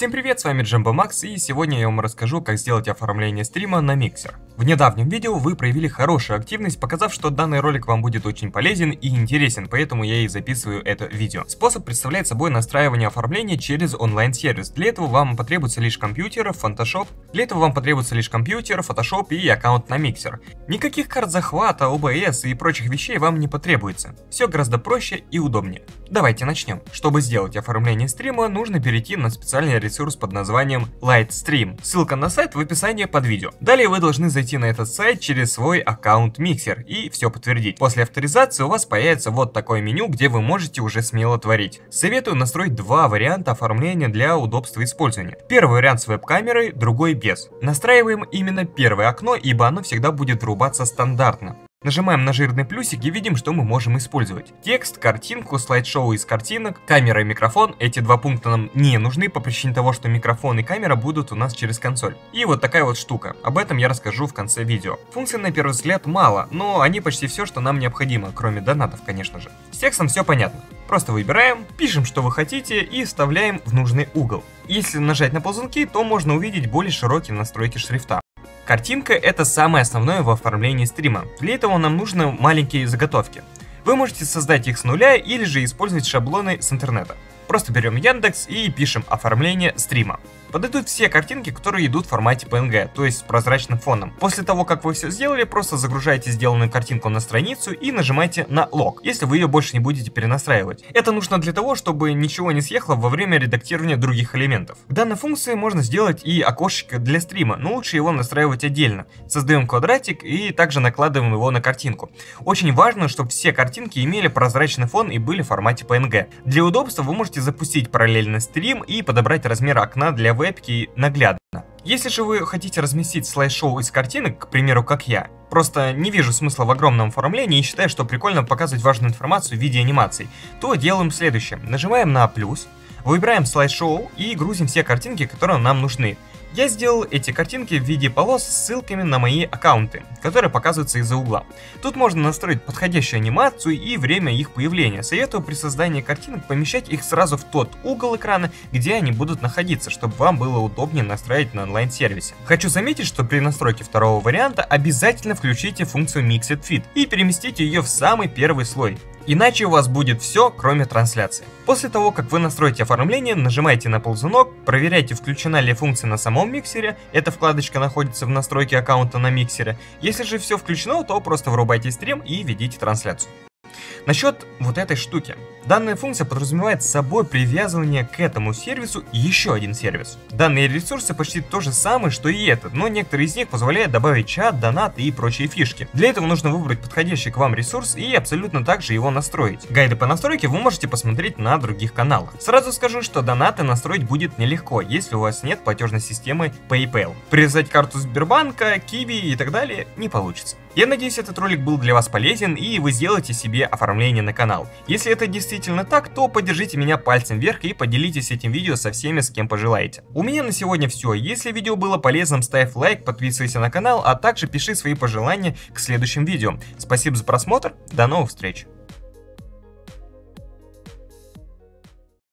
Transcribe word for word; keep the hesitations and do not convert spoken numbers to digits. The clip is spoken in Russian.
Всем привет, с вами Джамбо Макс, и сегодня я вам расскажу, как сделать оформление стрима на Mixer. В недавнем видео вы проявили хорошую активность, показав, что данный ролик вам будет очень полезен и интересен, поэтому я и записываю это видео. Способ представляет собой настраивание оформления через онлайн-сервис. Для этого вам потребуется лишь компьютер, Photoshop. Для этого вам потребуется лишь компьютер, Photoshop и аккаунт на Mixer. Никаких карт захвата, о бэ эс и прочих вещей вам не потребуется. Все гораздо проще и удобнее. Давайте начнем. Чтобы сделать оформление стрима, нужно перейти на специальный ресурс под названием Lightstream. Ссылка на сайт в описании под видео. Далее вы должны зайти на этот сайт через свой аккаунт Mixer и все подтвердить. После авторизации у вас появится вот такое меню, где вы можете уже смело творить. Советую настроить два варианта оформления для удобства использования. Первый вариант с веб-камерой, другой без. Настраиваем именно первое окно, ибо оно всегда будет врубаться стандартно. Нажимаем на жирный плюсик и видим, что мы можем использовать. Текст, картинку, слайд-шоу из картинок, камера и микрофон. Эти два пункта нам не нужны по причине того, что микрофон и камера будут у нас через консоль. И вот такая вот штука. Об этом я расскажу в конце видео. Функций на первый взгляд мало, но они почти все, что нам необходимо, кроме донатов, конечно же. С текстом все понятно. Просто выбираем, пишем, что вы хотите и вставляем в нужный угол. Если нажать на ползунки, то можно увидеть более широкие настройки шрифта. Картинка — это самое основное в оформлении стрима. Для этого нам нужны маленькие заготовки. Вы можете создать их с нуля или же использовать шаблоны с интернета. Просто берем Яндекс и пишем «Оформление стрима». Подойдут все картинки, которые идут в формате пэ эн гэ, то есть с прозрачным фоном. После того, как вы все сделали, просто загружаете сделанную картинку на страницу и нажимаете на лог, если вы ее больше не будете перенастраивать. Это нужно для того, чтобы ничего не съехало во время редактирования других элементов. В данной функции можно сделать и окошечко для стрима, но лучше его настраивать отдельно. Создаем квадратик и также накладываем его на картинку. Очень важно, чтобы все картинки имели прозрачный фон и были в формате пэ эн гэ. Для удобства вы можете запустить параллельно стрим и подобрать размер окна для вебки наглядно. Если же вы хотите разместить слайд-шоу из картинок, к примеру, как я, просто не вижу смысла в огромном оформлении и считаю, что прикольно показывать важную информацию в виде анимаций, то делаем следующее. Нажимаем на плюс, выбираем слайд-шоу и грузим все картинки, которые нам нужны. Я сделал эти картинки в виде полос с ссылками на мои аккаунты, которые показываются из-за угла. Тут можно настроить подходящую анимацию и время их появления. Советую при создании картинок помещать их сразу в тот угол экрана, где они будут находиться, чтобы вам было удобнее настраивать на онлайн-сервисе. Хочу заметить, что при настройке второго варианта обязательно включите функцию Mixed Fit и переместите ее в самый первый слой. Иначе у вас будет все, кроме трансляции. После того, как вы настроите оформление, нажимайте на ползунок, проверяйте, включена ли функция на самом миксере. Эта вкладочка находится в настройке аккаунта на миксере. Если же все включено, то просто врубайте стрим и ведите трансляцию. Насчет вот этой штуки. Данная функция подразумевает собой привязывание к этому сервису еще один сервис. Данные ресурсы почти то же самое, что и этот, но некоторые из них позволяют добавить чат, донаты и прочие фишки. Для этого нужно выбрать подходящий к вам ресурс и абсолютно так же его настроить. Гайды по настройке вы можете посмотреть на других каналах. Сразу скажу, что донаты настроить будет нелегко, если у вас нет платежной системы PayPal. Привязать карту Сбербанка, Киви и так далее не получится. Я надеюсь, этот ролик был для вас полезен и вы сделаете себе оформление на канал. Если это действительно так, то поддержите меня пальцем вверх и поделитесь этим видео со всеми, с кем пожелаете. У меня на сегодня все. Если видео было полезным, ставь лайк, подписывайся на канал, а также пиши свои пожелания к следующим видео. Спасибо за просмотр, до новых встреч!